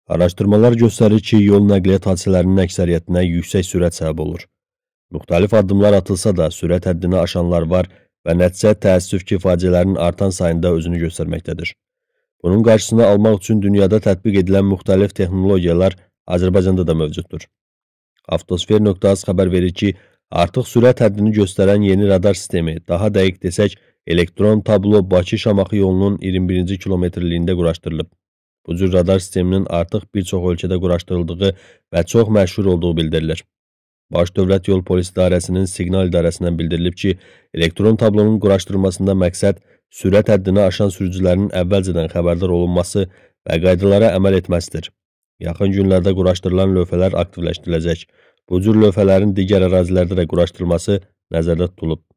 Araşdırmalar göstərir ki, yol nəqliyyat hadisələrinin əksəriyyətinə yüksək sürət səbəb olur. Müxtəlif addımlar atılsa da sürət həddini aşanlar var və nəticə təəssüf ki, faciələrin artan sayında özünü göstərməkdədir. Bunun qarşısını almaq üçün dünyada tətbiq edilən müxtəlif texnologiyalar Azərbaycanda da mövcuddur. Avtosfer.az xəbər verir ki, artıq sürət həddini göstərən yeni radar sistemi, daha dəqiq desək, elektron tablo Bakı-Şamaxı yolunun 21-ci kilometrliyində quraşdırılıb. Bu cür radar sisteminin artıq bir çox ölkədə quraşdırıldığı və çox məşhur olduğu bildirilir. Baş Dövlət Yol Polis İdarəsinin Siqnal İdarəsindən bildirilib ki, elektron tablonun quraşdırılmasında məqsəd sürət həddini aşan sürücülərin əvvəlcədən xəbərdar olunması və qaydalara əməl etməsidir. Yaxın günlərdə quraşdırılan lövhələr aktivləşdiriləcək. Bu cür lövhələrin digər ərazilərdə də quraşdırılması nəzərdə tutulub.